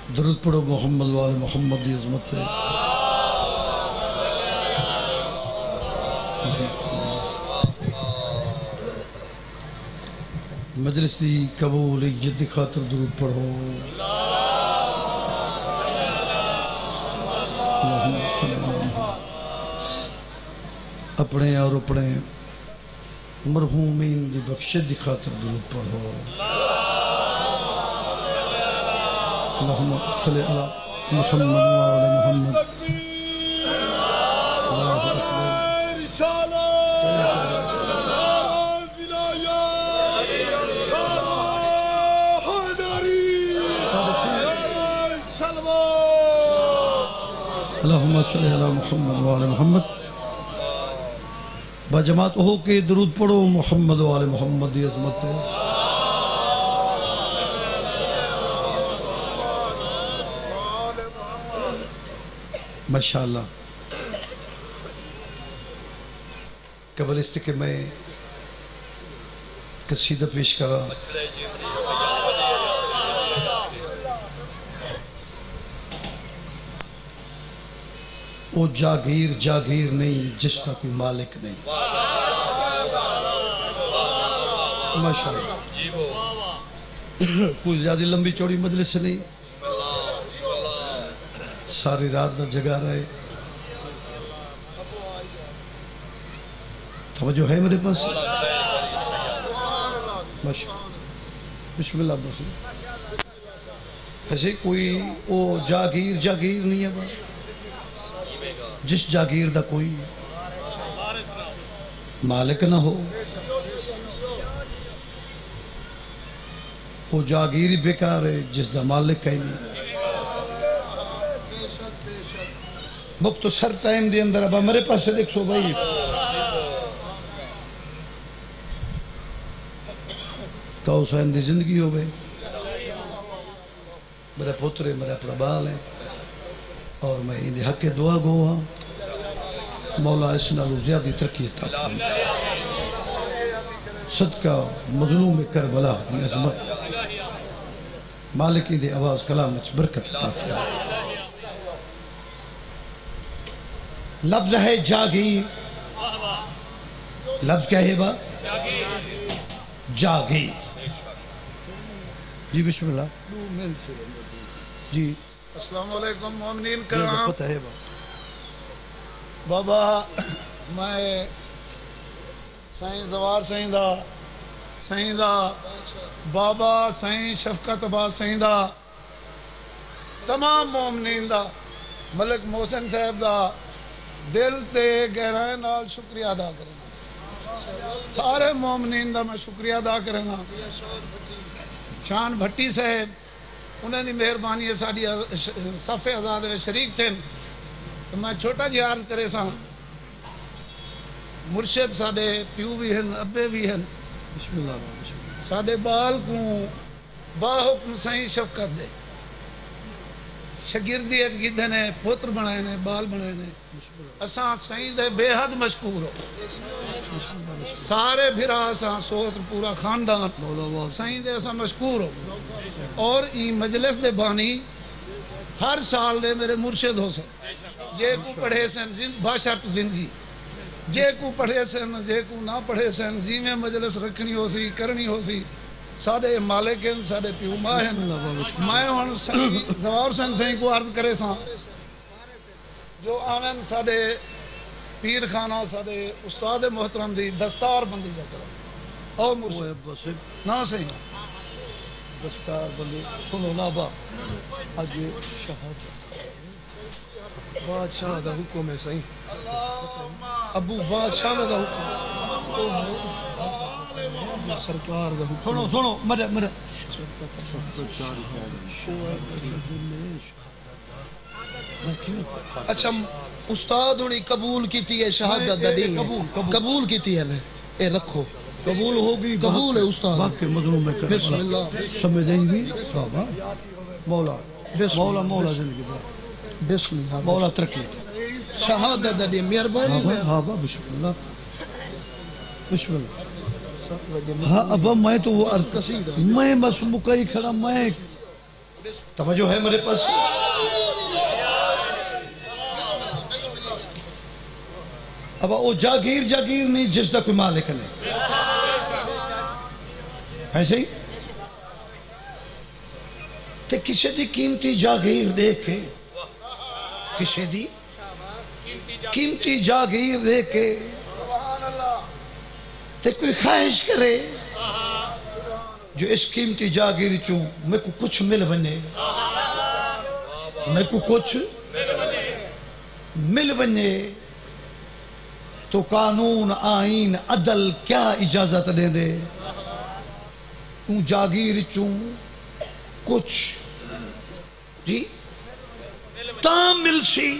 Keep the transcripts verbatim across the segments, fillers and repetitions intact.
درود پڑھو محمد وال محمد دی عظمت ہے. مجلس دی قبولیت دی خاطر درود پڑھو. اپنے اور اپنے مرحومین دی بخشش دی خاطر درود پڑھو. اللہم صلی علی محمد وعلی محمد. اللہ اللہم صلی علی محمد وعلی محمد. با جماعت ہو کے درود پڑھو محمد وعلی محمد دی عظمت ہے. ماشاءاللہ. قبل اس کہ میں قصیدہ پیش کرا وہ جاگیر جاگیر نہیں جس کا کوئی مالک نہیں. ماشاءاللہ. کوئی زیادہ لمبی چوڑی مجلس نہیں، ساری رات نہ جگا رہے. توجہ ہے میرے پاس؟ بسم اللہ. بس ایسے کوئی وہ جاگیر جاگیر نہیں ہے بات. جس جاگیر دا کوئی مالک نہ ہو وہ جاگیر بیکار ہے جس دا مالک کہیں نہیں. مختصر ٹائم دے اندر اب میرے پاس سے دیکھ سو بھائی تو حسین دی زندگی ہو گئی. میرا پتر ہے، میرا اپنا بال ہے، اور میں اندھے حق کے دعا گو ہاں. مولا اس نالو زیادہ ترقی عطا فرمائے. صدقہ مظلوم کربلا دی عظمت مالکی دی آواز کلام وچ برکت عطا فرمائے. لفظ ہے جاگیر. لفظ کیا ہے با؟ جاگیر. جی بسم اللہ. جی السلام علیکم مومنین کرام. بابا میں سائیں زوار سائیں دا سائیں دا بابا سائیں شفقت با سائیں دا تمام مومنین دا ملک محسن صاحب دا دل تے گہرائے نال شکریہ ادا کرنا. سارے مومنین دا میں شکریہ ادا کرنا. شان بھٹی صاحب انہیں دی مہربانی ہے ساری صفحے آزاد شریک تھے. تو میں چھوٹا جی عرض کرے سا مرشد ساڑے پیو بھی ہیں ابے بھی ہیں. بسم اللہ. ساڑے بال کو با حکم سائیں شفقت دے شگردی اچ گدھے نے پوتر بنائے نے بال بنائے نے. اساں سائیں دے بے حد مشکور ہو. سارے بھرا اساں سوت پورا خاندان سائیں دے اساں مشکور ہو. اور ای مجلس دے بانی ہر سال دے میرے مرشد ہو سن. جے کو پڑھے سن باشرط زندگی، جے کو پڑھے سن جے کو نہ پڑھے سن، جی میں مجلس رکھنی ہو سی کرنی ہو سی. ساڑے مالک ہیں، ساڑے پیو ماں ہیں. میں ہون زوار سن سائیں کو عرض کرے ساں جو آمین ساڑے پیر خانہ ساڑے استاد محترم دی دستار بندی جا کرو. اور مرشد نا سائیں دستار بندی سنو نابا آج شہادت بادشاہ دا حکم ہے سائیں. ابو بادشاہ میں دا حکم سرکار دا حکم. سنو سنو مرے مرے اچھا استاد انہیں قبول کیتی ہے شہادت دا دی قبول کیتی ہے. اے رکھو قبول ہوگی. قبول ہے استاد. باقی مظلوم میں کرنا. بسم اللہ. سمجھیں گی صحابہ. مولا مولا مولا زندگی بسم اللہ. مولا ترقی شہادت دا دی مہربانی. ہاں با بسم اللہ. بسم اللہ. ہاں ابا میں تو وہ عرض میں بس مکئی کھڑا میں توجہ ہے میرے پاس؟ اب وہ جاگیر جاگیر نہیں جس دا کوئی مالک نہیں، ایسے ہی تے کسی دی قیمتی جاگیر دیکھ کے، کسی دی قیمتی جاگیر دیکھ کے تے کوئی خواہش کرے جو اس قیمتی جاگیر چوں میں کو کچھ مل بنے، میں کو کچھ مل بنے، تو قانون آئین عدل کیا اجازت دے دے ان جاگیر چوں کچھ جی تام مل سی؟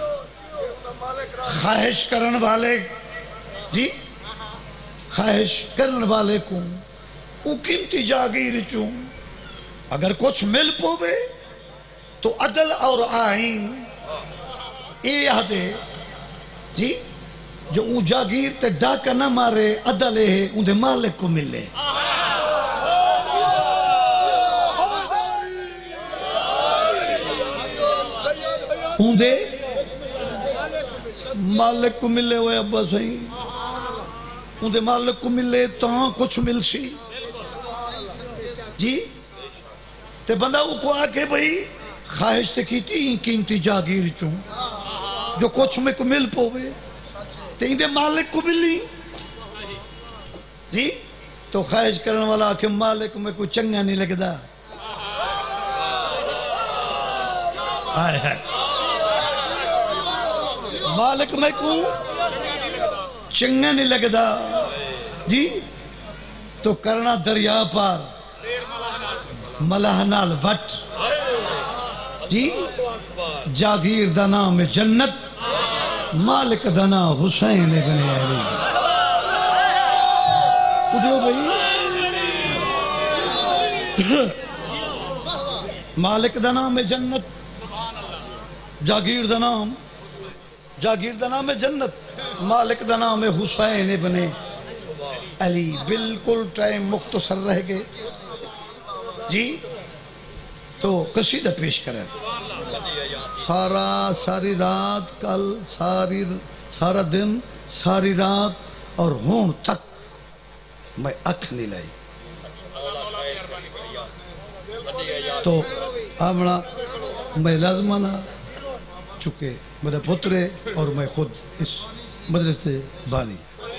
خواہش کرن والے جی خواہش کرن والے کو ان قیمتی جاگیر چوں اگر کچھ مل پوے تو عدل اور آئین اے آدھے جی جو اون جاگیر تے ڈاکہ نہ مارے، عدل ہے ان دے مالک کو ملے۔ ان دے مالک کو ملے ہوئے ابا صحیح، ان دے مالک کو ملے تو کچھ مل سی جی۔ تے بندہ وہ کو آکے بھئی خواہش تے کی تھی قیمتی جاگیر چوں جو کچھ میں کو مل پوے تے ان دے مالک کو ملی جی، تو خواہش کرنے والا کہ مالک میں کوئی چنگا نہیں لگدا، آئے ہے مالک میں کو چنگا نہیں لگدا جی، تو کرنا دریا پار ملہ نال وٹ جی، جاگیر دا نام جنت، مالک دا نام حسین ابن علی۔ اٹھو بھئی، مالک دا نام جنت، جاگیر دا نام جاگیر دا نام جنت، مالک دا نام حسین ابن علی۔ بالکل ٹائم مختصر رہ گئے جی، تو قصیدہ پیش کریں۔ سارا ساری رات کل ساری سارا دن ساری رات اور ہون تک میں اکھ نہیں لائی، تو آمنا میں لازمانہ چکے میرے پترے اور میں خود اس مدرسے سے بانی،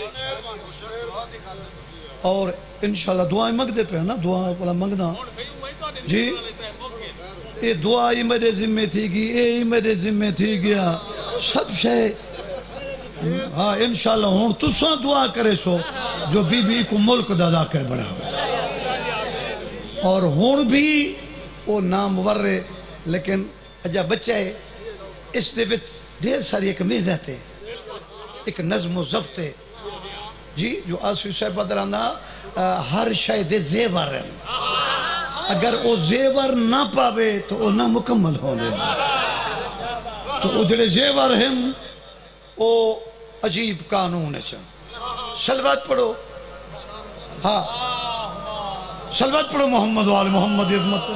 اور انشاءاللہ دعائیں مانگ دے پہ نا، دعا والا مانگنا جی، یہ دعا ہی میرے ذمہ تھی گی، یہ ہی میرے ذمہ تھی گیا سب شے، ہاں انشاءاللہ ہون تساں دعا کرے سو جو بی بی کو ملک دادا کر بڑھا ہوئے، اور ہون بھی وہ نام ورے، لیکن اجا بچہ ہے اس دے وچ ڈھیر ساری ایک محنت ہے، ایک نظم و ضبط ہے جی، جو آسفی صاحب بدرانا ہر شے دے زیور ہیں، اگر وہ زیور نہ پاوے تو وہ نہ مکمل ہونے، تو وہ جڑے زیور ہیں وہ عجیب قانون ہے۔ سلوات پڑھو، ہاں سلوات پڑھو محمد وآل محمد عظمت،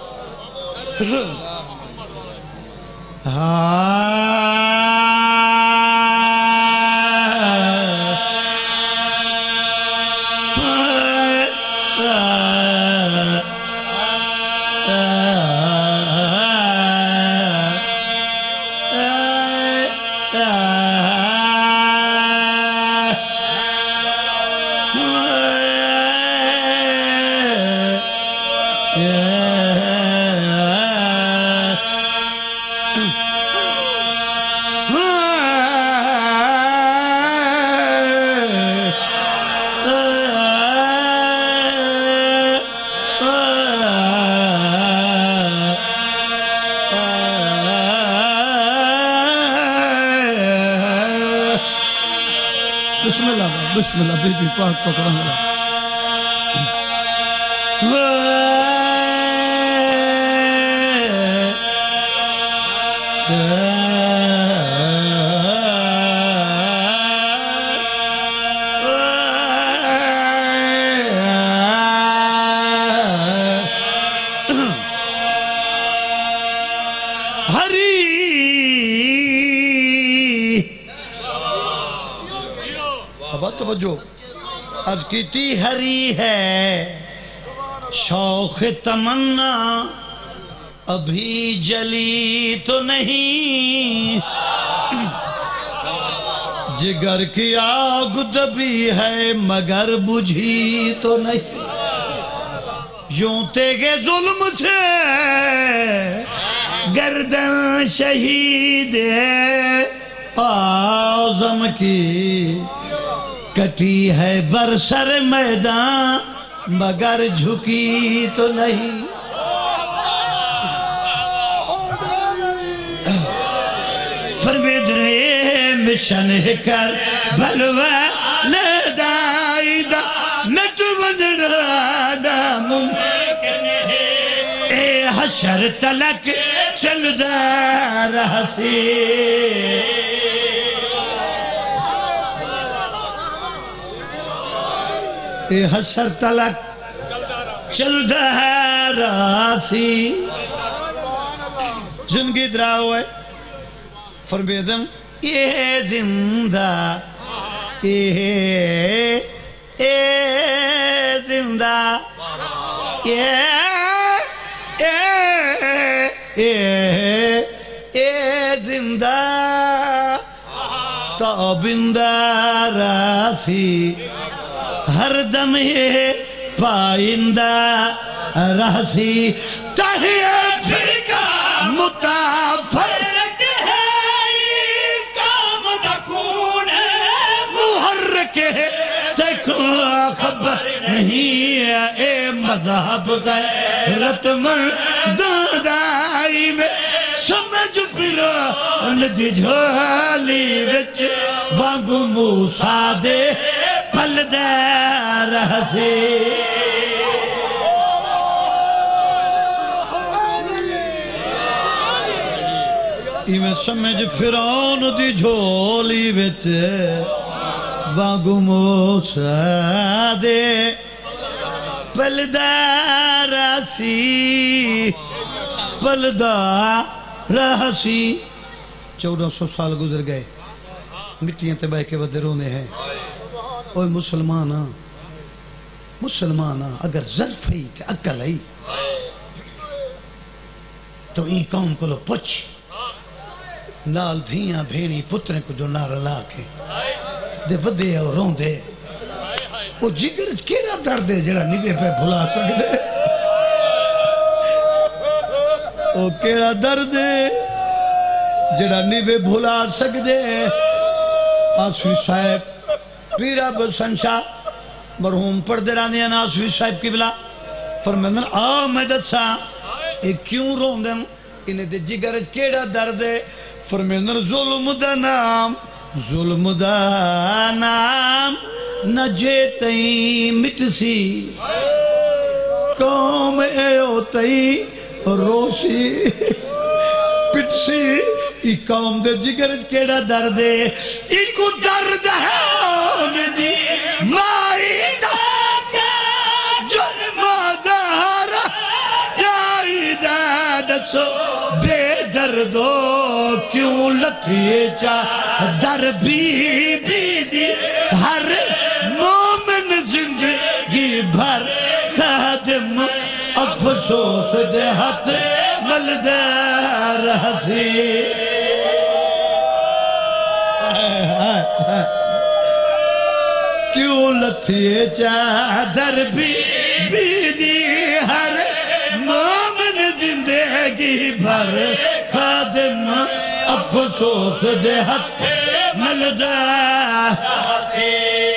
بسم اللہ بسم اللہ بی بی پاک پکڑا ملا ہری اب توجہ عرض کیتی ہری ہے شوق تمنا ابھی جلی تو نہیں جگر کی آگ دبی ہے مگر بجھی تو نہیں یوں تیگے ظلم سے گردن شہید اعظم کی کٹی ہے برسر میدان مگر جھکی تو نہیں فرمید رہے مشن کر بلوہ لدائی دا نت ونڈا دا ممکن ہے اے حشر تلک چل دا رہسی اے حشر تلک چل دا رہسی زندگی درا ہوئے فرمیدم اے زندہ اے اے زندہ اے اے اے اے زندہ تابندہ راسی ہر دم یہ پائندہ راسی تہیے پھر کا متافر خبر نہیں اے مذہب غیرت مند دائی میں سمجھ پھر ندی جھولی وچ وانگو موسیٰ دے پل دے رہسی ایویں سمجھ پھرون دی جھولی وچ وانگو موسیٰ دے پلدہ راسی پلدہ راسی چودہ سو سال گزر گئے مٹیاں تباہ کے ودے رونے ہیں اوہ مسلمانا مسلمانا اگر ظرف ہی تے عقل ہی تو این قوم کو لو پچھ نال دھیاں بھیڑی پتریں کو جو نار لا کے دے ودے اور رون دے وہ جگر کیڑا درد ہے جڑا نگے پہ بھلا سکتے وہ کیڑا درد ہے جڑا نگے بھلا سکتے آسوی صاحب پیرہ بسن شاہ مرحوم پردے رانیان آسوی صاحب کی بلا فرمیدن آہ مدد سا ایک کیوں رون دیں انہیں دے جگر کیڑا درد ہے فرمیدن ظلم دا نام ظلم دا نام نہ جیتیں مٹسی قوم ایو تئی روسی پٹسی ای قوم دے جگر کیڑا درد ہے ای کو درد ہے آن دی مائی دا جرم آزارا جائی دا دسو بے دردو کیوں لکھئے چاہ در بی بی دی ہر مومن زندگی بھر خادم افسوس دے ہاتھ ملدار حسی کیوں لکھئے چاہ در بی بی دی ہر مومن زندگی بھر خادم افسوس دے ہاتھ ملدار حسی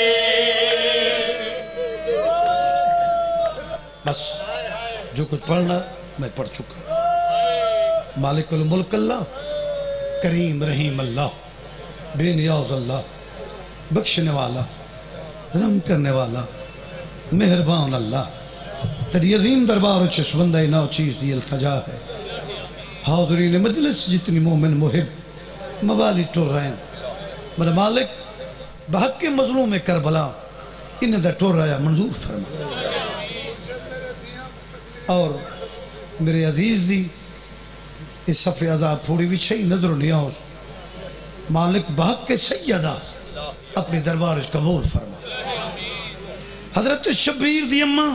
بس جو کچھ پڑھنا میں پڑھ چکا مالک الملک اللہ کریم رحیم اللہ بے نیاز اللہ بخشنے والا رحم کرنے والا مہربان اللہ تیری عظیم دربار چس بندہ نو چیز دی التجا ہے حاضرین مجلس جتنی مومن محب موالی ٹور رہے ہیں میرے مالک بحق مظلوم کربلا انہیں دا ٹور رہا منظور فرما اور میرے عزیز دی اس صفحے عذاب پھوڑی بھی چھئی نظر نہیں آؤ مالک بحق کے سیدہ اپنی دربار اس قبول فرما حضرت شبیر دی اماں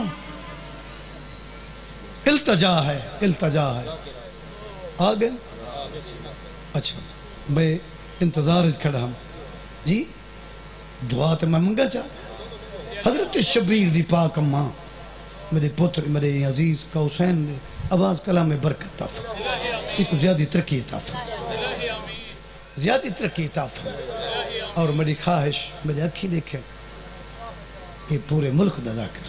التجا ہے التجا ہے آگئے اچھا میں انتظار کھڑا ہوں جی دعا تے میں منگا چاہ حضرت شبیر دی پاک اماں میرے پتر میرے عزیز کا حسین نے آواز کلام میں برکت تافر ایک زیادی ترقی تافر زیادی ترقی تافر اور میری خواہش میرے اکھی دیکھیں یہ پورے ملک دادا کر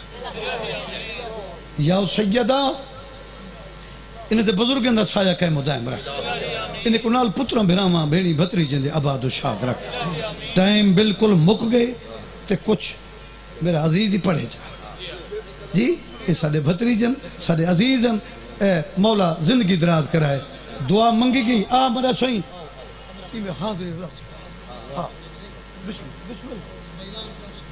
یا سیدہ انہیں تے بزرگیں دا سایہ کہے مدائم رکھ انہیں کنال پتروں بھراما بھیڑی بھتری جندے آباد و شاد رکھ ٹائم بالکل مک گئے تے کچھ میرا عزیز ہی پڑھے جا جی یہ سارے بھتری جن سارے عزیز جن اے مولا زندگی دراز کرائے دعا منگی گئی آ مرا سوئیں ہاں بسم اللہ